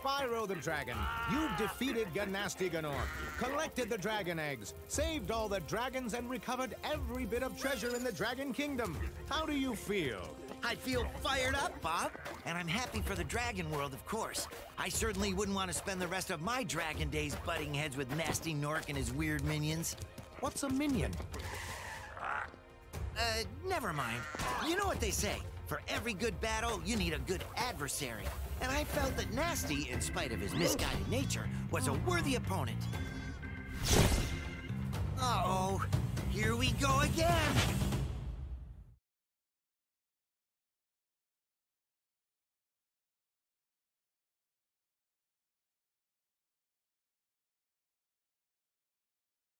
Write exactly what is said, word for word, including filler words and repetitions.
Spyro the Dragon. You defeated Gnasty Gnorc, collected the dragon eggs, saved all the dragons, and recovered every bit of treasure in the Dragon Kingdom. How do you feel? I feel fired up, Bob. And I'm happy for the dragon world, of course. I certainly wouldn't want to spend the rest of my dragon days butting heads with Gnasty Gnorc and his weird minions. What's a minion? Uh, never mind. You know what they say. For every good battle, you need a good adversary. And I felt that Gnasty, in spite of his misguided nature, was a worthy opponent. Uh-oh. Here we go again.